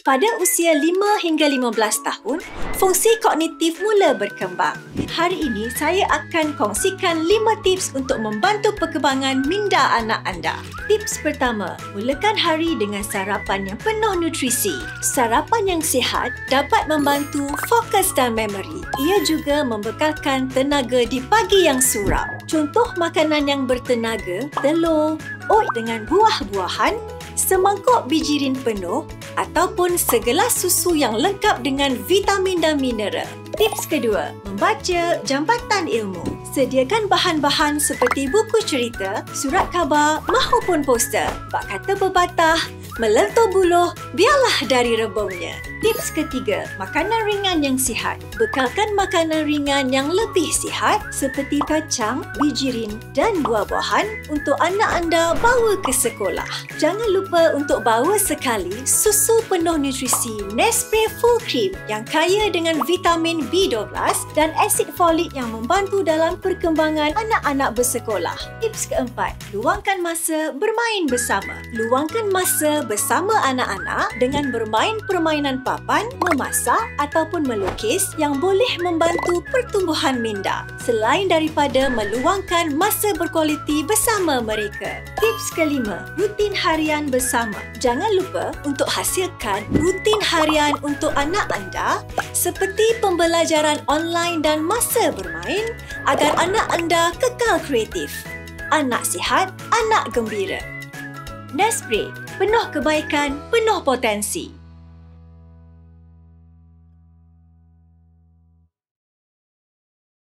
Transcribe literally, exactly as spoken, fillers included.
Pada usia lima hingga lima belas tahun, fungsi kognitif mula berkembang. Hari ini saya akan kongsikan lima tips untuk membantu perkembangan minda anak anda. Tips pertama, mulakan hari dengan sarapan yang penuh nutrisi. Sarapan yang sihat dapat membantu fokus dan memori. Ia juga membekalkan tenaga di pagi yang suram. Contoh makanan yang bertenaga, telur, oat dengan buah-buahan, semangkuk bijirin penuh ataupun segelas susu yang lengkap dengan vitamin dan mineral. Tips kedua, membaca jambatan ilmu. Sediakan bahan-bahan seperti buku cerita, surat khabar mahupun poster. Bak kata berbatah, melentur buluh, biarlah dari rebungnya. Tips ketiga, makanan ringan yang sihat. Bekalkan makanan ringan yang lebih sihat seperti kacang, bijirin dan buah-buahan untuk anak anda bawa ke sekolah. Jangan lupa untuk bawa sekali susu penuh nutrisi Nespresso Full Cream yang kaya dengan vitamin B dua belas dan asid folik yang membantu dalam perkembangan anak-anak bersekolah. Tips keempat, luangkan masa bermain bersama. Luangkan masa bersama anak-anak dengan bermain permainan papan, memasak ataupun melukis yang boleh membantu pertumbuhan minda selain daripada meluangkan masa berkualiti bersama mereka. Tips kelima, rutin harian bersama. Jangan lupa untuk hasilkan rutin harian untuk anak anda seperti pembelajaran online dan masa bermain agar anak anda kekal kreatif. Anak sihat, anak gembira. Nespresso, penuh kebaikan, penuh potensi.